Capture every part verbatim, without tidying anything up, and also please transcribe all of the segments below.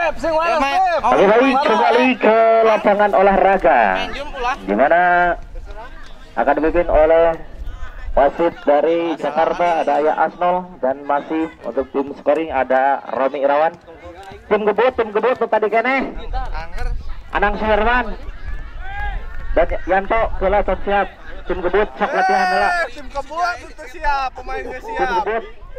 Kembali lagi kembali ke lapangan olahraga, di mana akan dipimpin oleh wasit dari Jakarta, ada Ayah Asnol, dan masih untuk tim scoring ada Romi Irawan. Tim gebut, tim gebut tuh tadi kene Anang Suherman dan Yanto kela siap. Tim gebut sok latihan dulu. Tim gebut itu siap, pemainnya siap. Tim gebut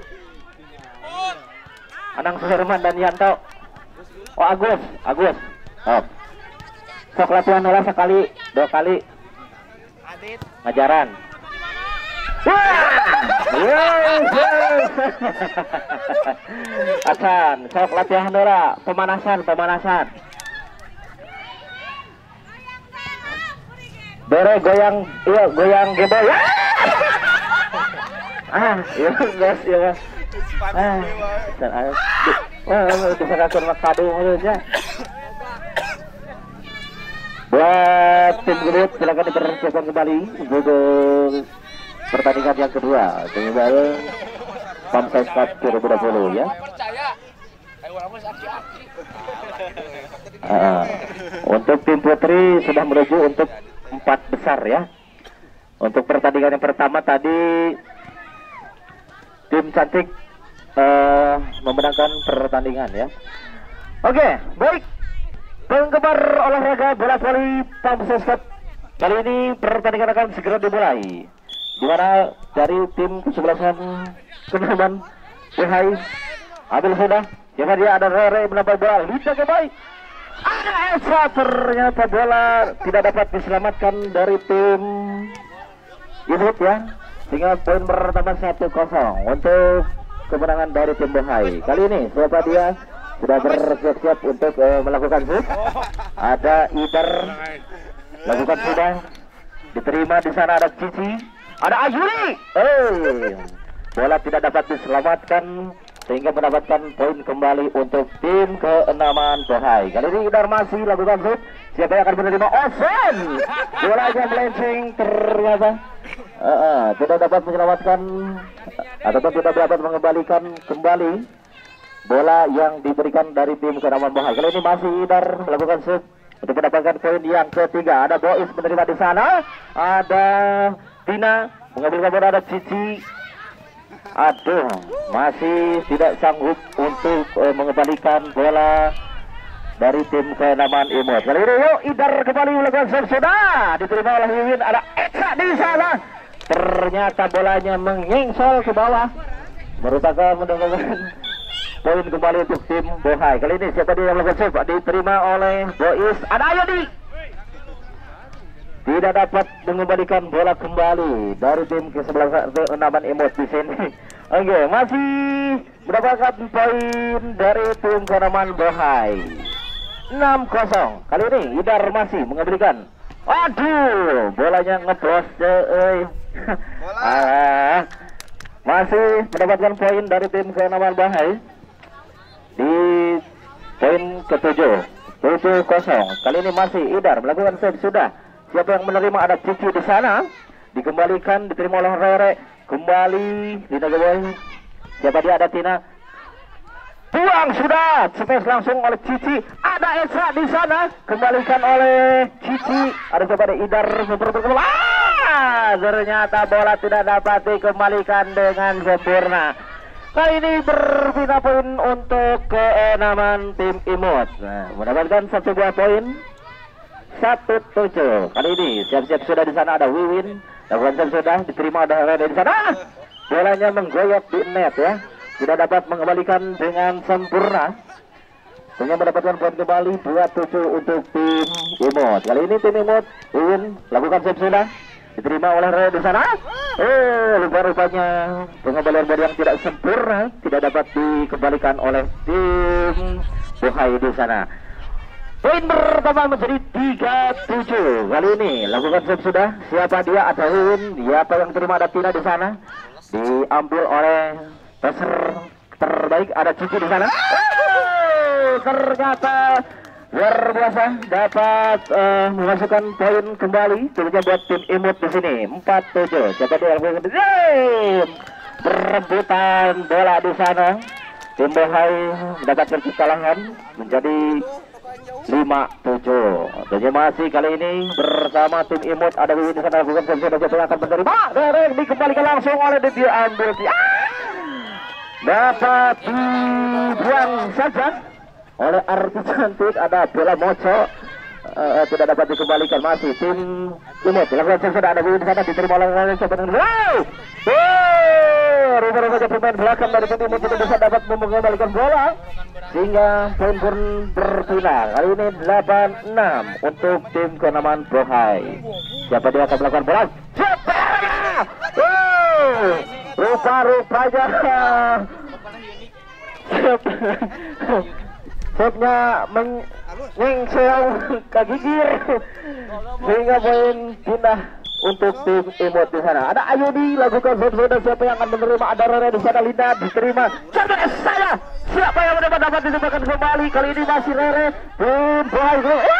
Anang Suherman dan Yanto. Oh Agus, Agus. Oh. Sok latihan dulu sekali, dua kali. Adit. Ngajaran. Wah! Yes, yes. Acan, sok latihan dulu, pemanasan, pemanasan. Bere goyang, iya goyang gembel. Ah, iya guys, iya guys. Ah, dan ayo. Wah, bisa kasih mak kado aja. Buat tim gebut silakan dipersiapkan kembali untuk pertandingan yang kedua dengan Pamsas Cup dua ribu dua puluh ya. Uh, untuk tim putri sudah menuju untuk empat besar ya. Untuk pertandingan yang pertama tadi tim cantik uh, memenangkan pertandingan ya. Oke, okay, baik. Penggemar olahraga bola voli Pamsas Cup kali ini pertandingan akan segera dimulai. Di mana dari tim kesebelasan Kenaman Behai ambil sudah. Siapa dia, ada Rere menambah bola. Lita ke baik. Ada Esa, ternyata bola tidak dapat diselamatkan dari tim Ibut ya. Sehingga poin bertambah satu kosong untuk kemenangan dari tim Behai. Kali ini siapa dia sudah bersiap-siap untuk uh, melakukan shoot. Ada Idar lakukan sudah. Diterima di sana ada Cici. Ada Ayuri. Eh, bola tidak dapat diselamatkan sehingga mendapatkan poin kembali untuk tim keenaman Behai. Kali ini Idar masih lakukan shoot. Siapa yang akan menerima? Osen. Bolanya melenceng ternyata uh, uh, tidak dapat menyelamatkan ataupun tidak dapat mengembalikan kembali bola yang diberikan dari tim keenaman Behai. Kali ini masih Idar melakukan shoot untuk mendapatkan poin yang ketiga. Ada Bois menerima di sana. Ada Tina mengambil bola, ada Cici. Aduh, masih tidak sanggup untuk uh, mengembalikan bola dari tim keenaman Imut. Kali ini yuk Idar kembali melakukan serve sudah diterima oleh Wiwin. Ada Eka di sana. Ternyata bolanya menyingsol ke bawah, merupakan mendapatkan poin kembali untuk tim Behai. Kali ini siapa dia yang melakukan serve? Diterima oleh Bois. Ada Ayodi. Tidak dapat mengembalikan bola kembali dari tim kesebelasan keenaman Imut di sini. Oke, okay, masih mendapatkan poin dari tim keenaman Behai. enam kosong. Kali ini Idar masih mengembalikan. Aduh, bolanya ngebos. Eh. ah, masih mendapatkan poin dari tim keenaman Behai di poin ketujuh. tujuh kosong. Kali ini masih Idar melakukan save sudah. Siapa yang menerima? Ada Cici di sana. Dikembalikan, diterima oleh Rere. Kembali di Nagaboy. Siapa dia? Ada Tina. Buang sudah. Smash langsung oleh Cici. Ada Esra di sana. Kembalikan oleh Cici. Ada siapa? Ada Idar. Ah, ternyata bola tidak dapat dikembalikan dengan sempurna. Kali ini berpindah poin untuk keenaman tim Imut. Nah, mendapatkan satu buah poin. Satu tujuh. Kali ini siap-siap sudah di sana ada Wiwin. Lakukan sudah diterima ada Rene di sana. Bolanya menggoyok di net ya. Tidak dapat mengembalikan dengan sempurna. Sehingga mendapatkan poin kembali dua tujuh untuk tim Imut. Kali ini tim Imut Wiwin lakukan save sudah. Diterima oleh Rene di sana. Oh, rupa-rupanya pengembalian bola yang tidak sempurna tidak dapat dikembalikan oleh tim Behai di sana. Poin pertama menjadi tiga tujuh. Kali ini lakukan save sudah. Siapa dia? Ada Wiwin. Siapa yang terima? Ada Tina di sana. Diambil oleh peser terbaik. Ada Cici di sana. Oh, ternyata luar biasa dapat uh, memasukkan poin kembali. Tentunya buat tim Imut di sini. empat tujuh. Siapa dia yang berebutan bola di sana. tim Bohai mendapatkan kesalahan menjadi lima tujuh. Jadi masih kali ini bersama tim Imut ada Wiwin di sana lakukan servis yang akan menerima. Derek dikembalikan langsung oleh diambil. Ah! Dapat dibuang saja oleh Arti Cantik. Ada bola moco uh, tidak dapat dikembalikan. Masih tim Imut lakukan servis ada Wiwin di sana diterima oleh sebenarnya. Wow! Oh, rupa-rupa pemain belakang dari tim Imut tidak bisa dapat mengembalikan bola sehingga poin pun berpindah. Kali ini delapan enam untuk tim Kenaman Bohai. Siapa dia akan melakukan bola? Siapa? Oh, rupa-rupanya setnya menyengsel ke gigir sehingga poin pindah untuk tim Imut di sana. Ada Ayudi lakukan zona. Siapa yang akan menerima? Ada Rere di sana. Linda diterima. Siapa saya? Siapa yang mendapat dapat ditemukan kembali? Kali ini masih Rere. Tim Bohai.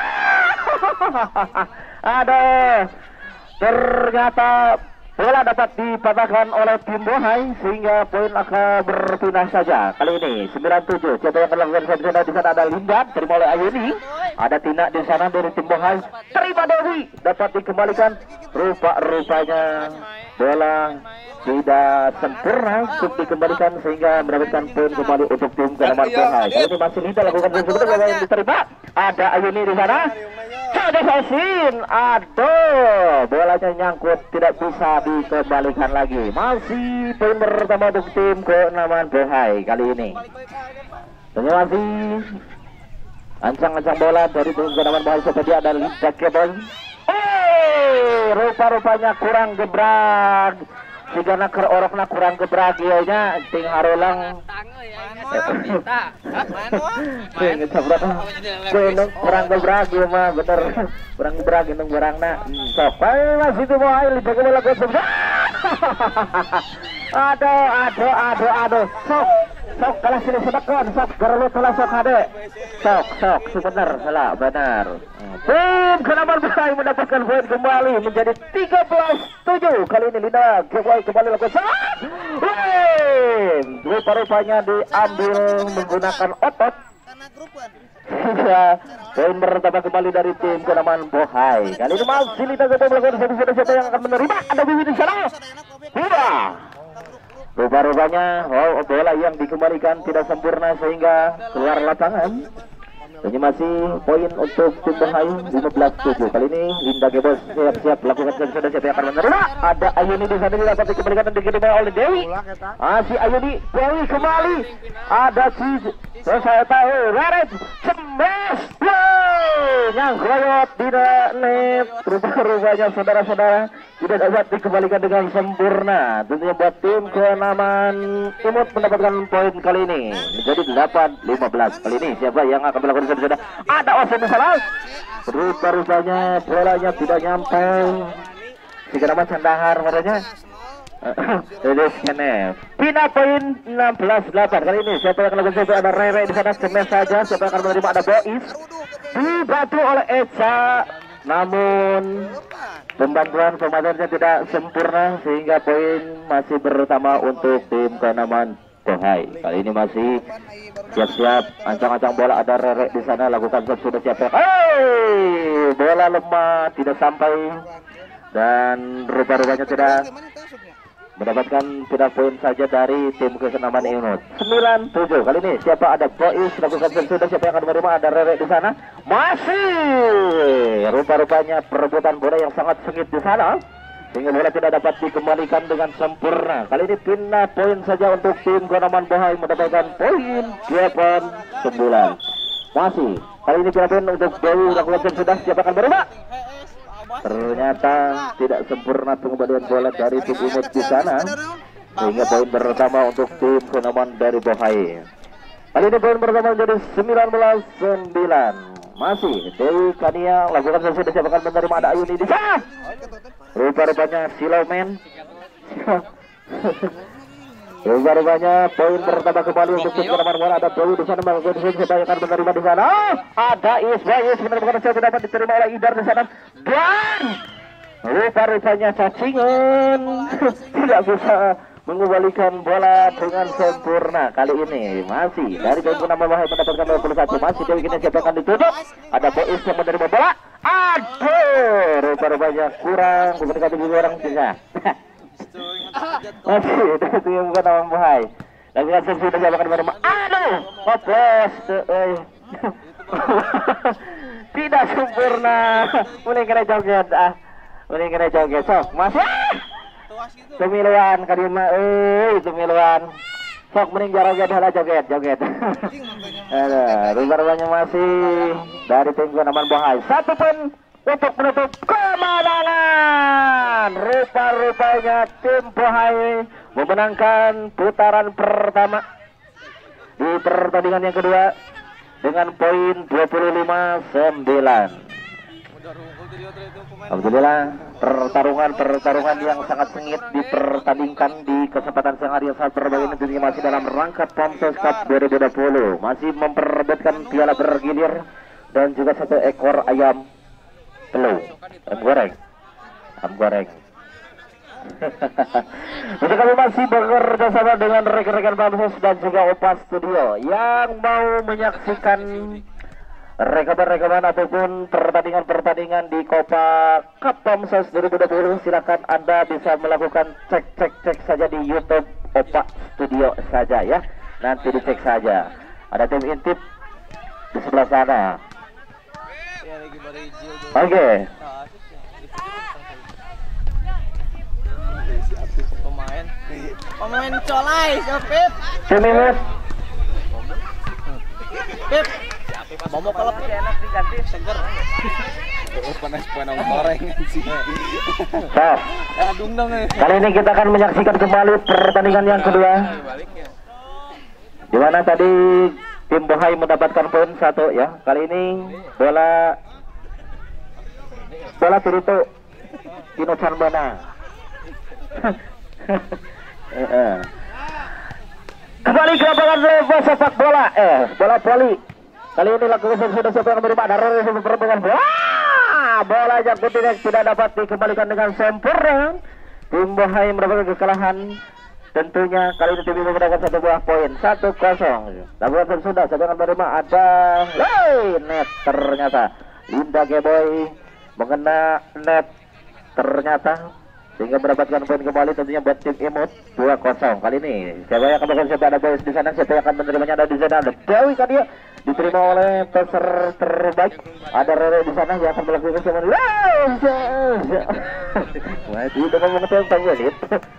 Ada ternyata bola dapat dipatahkan oleh tim Bohai sehingga poin akan berpindah saja. Kali ini sembilan tujuh. Siapa yang akan melakukan zona di sana? Ada Linda terima oleh Ayudi. Ada Tina di sana dari tim Bohai. Terima Dewi dapat dikembalikan. Rupa-rupanya bola tidak sempurna untuk dikembalikan sehingga mendapatkan poin kembali untuk tim Kenaman Bohai. Kali ini masih Linda lakukan sesuatu yang diterima. Ada Ayuni di sana. Ada Sasin. Aduh, bolanya nyangkut tidak bisa dikembalikan lagi. Masih poin pertama untuk tim Kenaman Bohai kali ini. Terima kasih. Ancang-ancang bola dari tim Kenaman Bohai seperti ada Linda Kebon. Eh, rupa-rupanya kurang gebrak. Jika nak orokna kurang gebrak ianya ting harolang. Ting gebrak. Kuenung kurang gebrak ieu mah bener. Kurang gebrak indung barangna. Sok bae masih itu Bohai lipat bola gol. Aduh, aduh, aduh, aduh. Sok sok kalah sini sedekon sok garulu telah sok ade. Sok sok sebenar salah benar. Tim Kenaman Bohai mendapatkan poin kembali menjadi tiga belas tujuh. Kali ini Linda Bohai kembali lakukan salah. Rupa-rupanya diambil menggunakan otot. Ya, poin pertama kembali dari tim Kenaman Bohai. Kali ini masih Linda Bohai melakukan satu siapa yang akan menerima? Ada Wiwin di sana. Iya. Rupa-rupanya oh, bola yang dikembalikan tidak sempurna sehingga keluar lapangan. Ini masih poin untuk tim Bohai lima belas tujuh. Kali ini Linda Gebos siap-siap lakukan sudah siapa yang akan menerima. Ada Ayuni di sana dapat dikembalikan dan diterima oleh Dewi. Masih Ayuni Dewi kembali. Ada si saya tahu Reret Cemes. Yang kroyot tidak net. Rupa-rupanya saudara-saudara tidak dapat dikembalikan dengan sempurna. Tentunya buat tim Kenaman Imut mendapatkan poin kali ini menjadi delapan lima belas. Kali ini siapa yang akan melakukan sudah ada Osen salah. Rupa-rupanya bolanya tidak nyampe. Si Kenaman Sandahar warnanya. Ini skene. Pina poin enam belas delapan. Kali ini siapa yang akan melakukan sudah ada Rere di sana Cemes saja. Siapa yang akan menerima ada Bois. Dibantu oleh Eca. Namun pembantuan pemainnya tidak sempurna sehingga poin masih bersama untuk tim Kenaman Bohai. Kali ini masih siap-siap ancang-ancang bola ada Rere di sana lakukan sudah siap. Hey, bola lemah tidak sampai dan rupa-rupanya tidak mendapatkan tidak poin saja dari tim Kenaman Imut. sembilan tujuh. Kali ini siapa ada Bois lakukan sudah siapa yang akan menerima ada Rere di sana. Masih rupa-rupanya perebutan bola yang sangat sengit di sana sehingga bola tidak dapat dikembalikan dengan sempurna. Kali ini pindah poin saja untuk tim Kenaman Bohai mendapatkan poin delapan sembilan. Masih kali ini pindah poin untuk Dewi lakukan sudah siapa akan menerima. Ternyata tidak sempurna pengembalian bola dari tim Imut di sana sehingga poin pertama untuk tim Kenaman dari Bohai. Kali ini poin pertama menjadi sembilan belas sembilan. Masih Dewi Kania lakukan sesuatu siapa akan menerima ada Ayuni di sana. Rupa-rupanya Silomen. Rupa-rupanya poin pertama kembali untuk tim Kenaman bola ada Dewi di sana melakukan sesuatu siapa yang akan menerima di sana. Ada Isma Is menemukan sesuatu dapat diterima oleh Idar di sana dan rupa-rupanya cacingan tidak bisa mengembalikan bola dengan sempurna. Kali ini masih dari tim Kenaman Bohai mendapatkan dua puluh satu. Masih Dewi kini siapa akan ditutup. Ada Bois yang menerima bola. Aduh, rupa-rupanya kurang komunikasi juga orang juga. Masih dari tim Kenaman Bohai. Lakukan servis dan siapa akan menerima. Aduh, oplos. Tidak sempurna. Mulai kena joget ah. Mulai kena joget. Sok, masih. Cemiluan kadima euy cemiluan. Sok mending joget dah joget, joget. Ada, rupa-rupanya masih dari tim Kenaman Bohai. Satu pun untuk menutup kemenangan. Rupa-rupanya tim Bohai memenangkan putaran pertama di pertandingan yang kedua dengan poin dua puluh lima sembilan. Alhamdulillah pertarungan-pertarungan yang sangat sengit dipertandingkan di kesempatan siang hari yang sangat berbeda ini tentunya masih dalam rangka Pomsos Cup dua ribu dua puluh, masih memperebutkan piala bergilir dan juga satu ekor ayam telur ayam goreng ayam goreng. Jadi kami masih bekerja sama dengan rekan-rekan Pomsos dan juga Opa Studio yang mau menyaksikan rekaman-rekaman ataupun pertandingan-pertandingan di Copa Cup Pomsos dua ribu dua puluh. Silakan Anda bisa melakukan cek-cek-cek saja di YouTube Opa Studio saja ya. Nanti dicek saja. Ada tim intip di sebelah sana. Oke. Okay. Pemain, pemain colai, Pip. Seminit. Pip. Momo kalau enak diganti seger. Panas panas goreng sih. Nah, adung dong. Kali ini kita akan menyaksikan kembali pertandingan yang kedua. Di mana tadi tim Bohai mendapatkan poin satu ya. Kali ini bola bola Tirito Tino Carbana. Kembali ke lapangan sepak bola eh bola voli. Kali ini lakukan sudah siapa yang menerima darah yang berperan bola. Bola jatuh tidak tidak dapat dikembalikan dengan sempurna. Tim Bohai mendapatkan kekalahan. Tentunya kali ini tim ini mendapatkan satu buah poin satu kosong. Lakukan sudah siapa yang menerima ada hey, net ternyata Linda Geboy mengena net ternyata sehingga mendapatkan poin kembali tentunya buat tim Imut dua kosong. Kali ini siapa yang akan melakukan siapa ada Boys di sana, siapa yang akan menerimanya ada di sana ada Dewi kan dia diterima oleh peser terbaik ada Rere di sana yang akan melakukan siapa ini. Wah itu udah ngomong tentang gue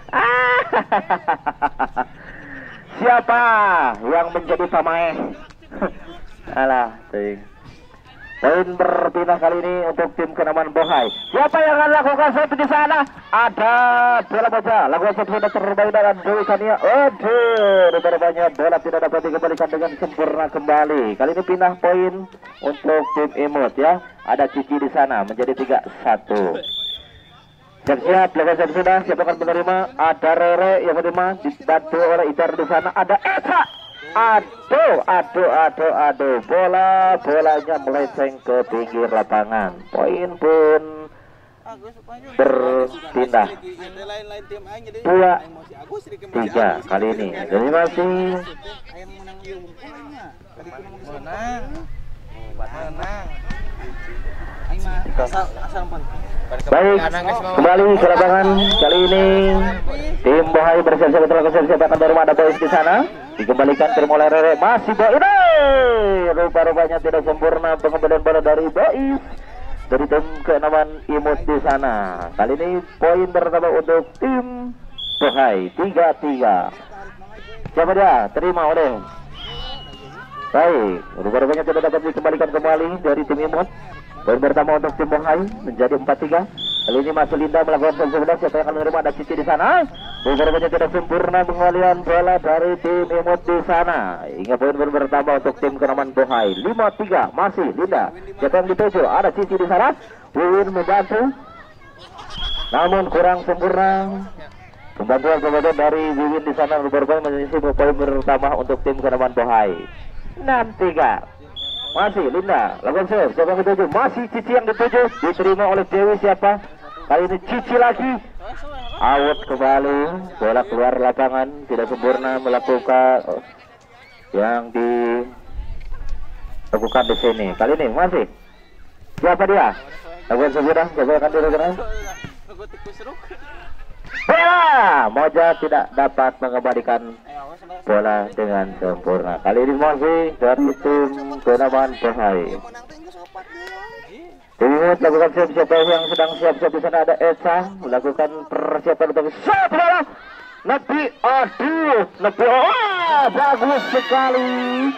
siapa yang menjadi pemain alah ting. Poin berpindah kali ini untuk tim Kenaman Bohai. Siapa yang akan lakukan satu di sana? Ada bola baca. Lakukan satu sudah terbaik dan Dewi Kania. Aduh, rupanya bola tidak dapat dikembalikan dengan sempurna kembali. Kali ini pindah poin untuk tim Imut ya. Ada Cici di sana menjadi tiga satu. Siap-siap, lakukan satu sudah. Siapa akan menerima? Ada Rere yang menerima. Dibantu oleh Idar di sana. Ada Esa. Aduh, aduh, aduh, aduh, bola, bolanya melenceng ke pinggir lapangan. Poin pun berpindah dua tiga kali ini. Jadi masih baik, kembali ke lapangan. Kali ini tim Bohai bersiap-siap untuk lakukan siap akan dari ada Boys di sana. Dikembalikan ke oleh Rere, masih Bois. Rupa-rupanya tidak sempurna pengembalian bola dari Bois dari tim Kenaman Imut di sana. Kali ini poin pertama untuk tim Bohai tiga tiga. Siapa dia? Terima oleh. Baik, rupa-rupanya tidak dapat dikembalikan kembali dari tim Imut. Poin pertama untuk tim Bohai menjadi empat tiga. Kali ini masih Linda melakukan sesudah. Siapa yang akan menerima? Ada Cici di sana. Rupa-rupanya tidak sempurna pengembalian bola dari tim Imut di sana. Hingga poin bertambah untuk tim Kenaman Bohai lima tiga. Masih Linda. Siapa yang dituju? Ada Cici di sana. Wiwin membantu, namun kurang sempurna. Pembantuan-pembantuan dari Wiwin di sana rupa-rupanya menyisi poin bertambah untuk tim Kenaman Bohai enam tiga. Masih Linda lakukan save. Siapa yang dituju? Masih Cici yang dituju. Diterima oleh Dewi. Siapa? Kali ini Cici lagi. out kembali, bola keluar lapangan, tidak sempurna melakukan oh, yang dilakukan di sini. Kali ini masih siapa dia? Lakukan segera, coba akan diri bola, Moja tidak dapat mengembalikan bola dengan sempurna. Kali ini masih dari tim Kenaman Bohai. Tim Imut lakukan siap-siap yang sedang siap-siap di sana. Ada Esa melakukan persiapan untuk shot bola. Nepi, aduh, nepi, oh, bagus sekali.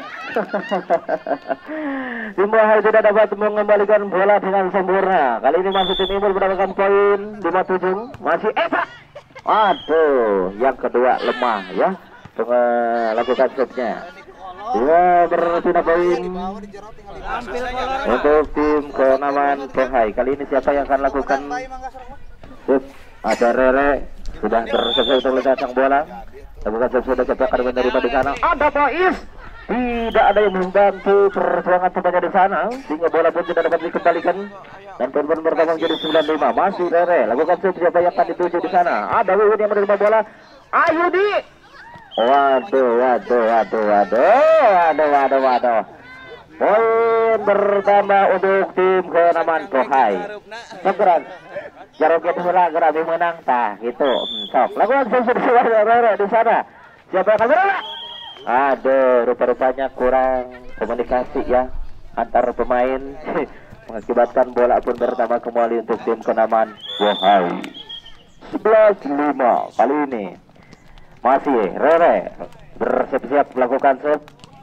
Tim Bohai tidak dapat mengembalikan bola dengan sempurna. Kali ini masih tim Imut mendapatkan poin lima tujuh. Masih Esa. Aduh, yang kedua lemah ya, melakukan shotnya. Dia berpindah poin untuk tim Kenaman Bohai. Kali ini siapa yang akan lakukan shoot? Ada Rere sudah berselesai untuk letakkan bola. Lakukan shoot sudah siapa akan menerima di sana. Ada Faiz. Tidak ada yang membantu perjuangan temannya di sana, sehingga bola pun tidak dapat dikembalikan. Dan poin pertama menjadi sembilan lima. Masih Rere. Lakukan shoot siapa yang akan dituju di sana. Ada Wiwin yang menerima bola. Ayudi. Waduh, waduh, waduh, waduh, waduh, waduh, waduh. Poin bertambah untuk tim Kenaman Bohai. Segera jaroknya bola Gerabi menang tah gitu. Sok. Lakukan shoot siapa Rere di sana. Siapa yang akan bergerak? Aduh, rupa-rupanya kurang komunikasi ya antar pemain mengakibatkan bola pun bertambah kembali untuk tim Kenaman Bohai. sebelas lima. Kali ini masih Rere bersiap-siap melakukan shoot.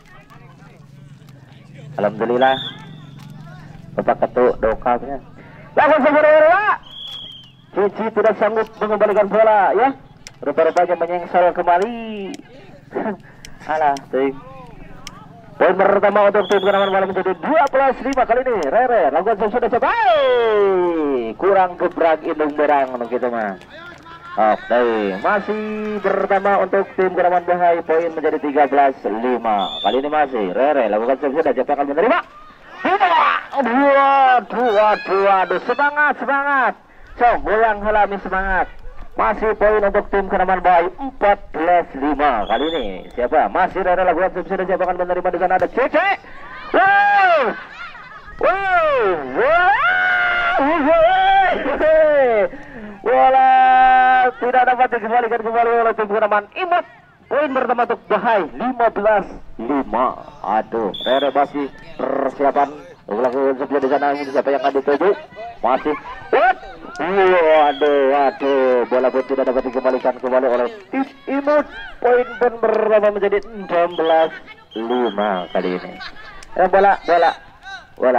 Alhamdulillah Bapak Ketuk dokanya. Lakukan shoot Rere. Cici tidak sanggup mengembalikan bola ya. Rupa-rupanya menyengsel kembali. Alah, tuh. Poin pertama untuk tim Kenaman Bola menjadi dua belas lima. Kali ini Rere lakukan shoot sudah coba. Kurang gebrak indung berang begitu mah. Oke, masih pertama untuk tim Kenaman Bohai, poin menjadi tiga belas lima. Kali ini masih Rere lakukan shoot sudah siapa akan menerima. Dua, dua, dua, dua, semangat, semangat. Sok, goyang halami semangat. Masih poin untuk tim Kenaman Bohai empat belas lima. Kali ini siapa? Masih Rere lakukan shoot sudah siapa akan menerima di sana. Ada Cece. Wow. Wow. Wow. Bola tidak dapat dikembalikan kembali oleh tim Kenaman Imut. Poin pertama untuk Bohai lima belas lima. Aduh, Rere masih persiapan melakukan shoot di sana. Ini siapa yang akan dituju? Masih. What? Waduh, waduh, bola pun tidak dapat dikembalikan kembali oleh tim Imut. Poin pun bertambah menjadi enam belas lima kali ini. Eh, bola, bola, bola.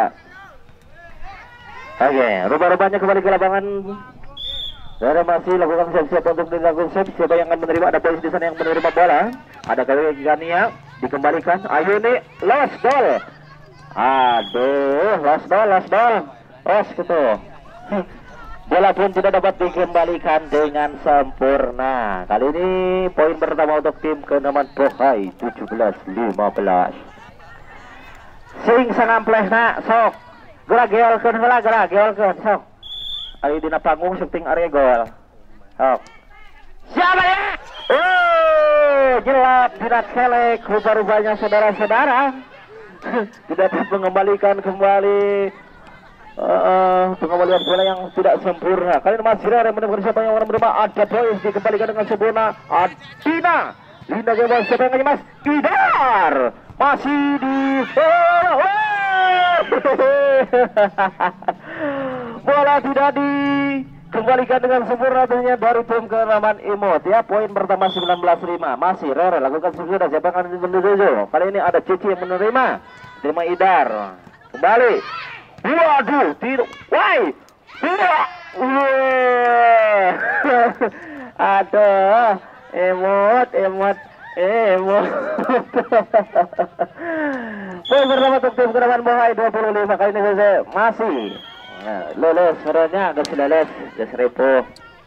Oke, rupa-rupanya kembali ke lapangan. Rere masih lakukan siap-siap untuk dilakukan shoot. Siapa yang akan menerima? Ada polis di sana yang menerima bola. Ada kali Gania dikembalikan. Ayo nih, lost ball. Aduh, lost ball, lost ball, lost gitu. Bola pun tidak dapat dikembalikan dengan sempurna. Kali ini poin pertama untuk tim Kenaman Bohai tujuh belas lima belas. Sing sangampleh nak sok. Gerak geolkeun heula, gerak geolkeun sok. Ari dina panggung syuting area gol. Sok. Siapa ya? Oh, jelap tidak selek rupa-rupanya saudara-saudara. Tidak dapat mengembalikan kembali Uh, pengembalian bola yang tidak sempurna. Kali ini masih Rere menemukan siapa yang menerima. Ada poin dikembalikan dengan sempurna. Adina Linda Gebas siapa yang mas Idar masih di bola tidak dikembalikan dengan sempurna tentunya dari tim Kenaman Imut ya. Poin pertama sembilan belas lima. Masih Rere lakukan sudah siapa yang akan menuju. Kali ini ada Cici yang menerima. Terima Idar kembali. Waduh, tidak. Why? Tidak. Aduh, emot, emot, emot. Poin pertama untuk tim Kenaman Bohai dua puluh lima. Kali ini saya masih nah, lolos, sebenarnya agak lolos. Jas Repo.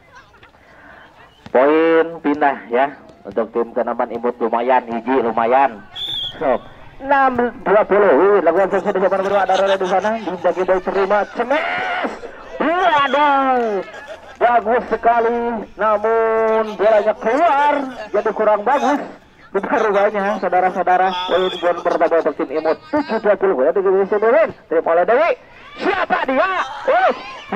Poin pindah ya untuk tim Kenaman Imut lumayan, hiji lumayan. So, enam dua puluh. Lakukan sesuai di depan kedua. Ada Rere di sana. Bisa kita terima. Cemes. Waduh. bagus sekali, namun bolanya keluar, jadi kurang bagus. Rupanya saudara-saudara, poin poin pertama untuk tim Imut tujuh dua puluh ya, terima terima oleh Dewi. Siapa dia? Eh,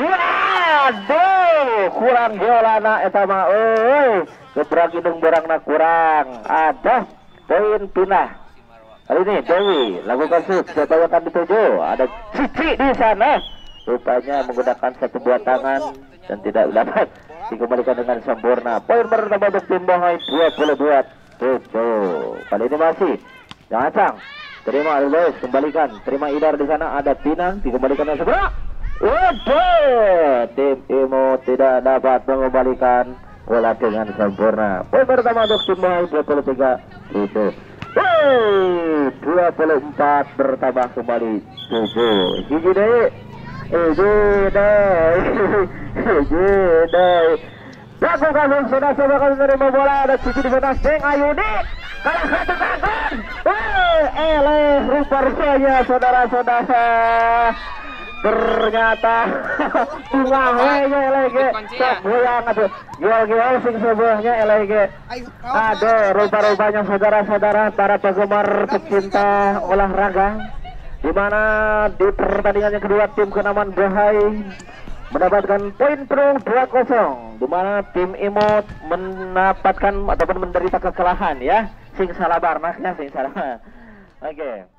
waduh, kurang geolana etama. Oh, gebrang hidung berangna kurang. Ada poin pindah. Kali ini Dewi lakukan shoot, siapa yang akan dituju? Ada Cici di sana. Rupanya menggunakan satu buah tangan dan tidak dapat dikembalikan dengan sempurna. Poin pertama untuk tim Bohai dua puluh dua tujuh. Kali ini masih Jacang. Terima Luis, kembalikan. Terima Idar di sana, ada Pinang, dikembalikan dengan segera. Waduh, tim Imo tidak dapat mengembalikan bola dengan sempurna. Poin pertama untuk tim Bohai dua puluh tiga tujuh. Hey, dua puluh empat bertambah kembali tujuh. Gigi deh. Gigi deh. Gigi deh. Lakukan sudah coba kali menerima bola, ada Cici di sana, Seng Ayudi kalah satu tangan. Eh, eleh rupa-rupanya saudara-saudara, ternyata bunga wenya elege goyang aduh gol-gol sing sebelahnya elege. Aduh, rupa-rupanya saudara-saudara para penggemar pecinta olahraga, di mana di pertandingan yang kedua tim Kenaman Bohai mendapatkan poin penuh dua kosong, di mana tim Imut mendapatkan ataupun menderita kekalahan ya. Sing salah barnaknya sing salah. Oke. Okay.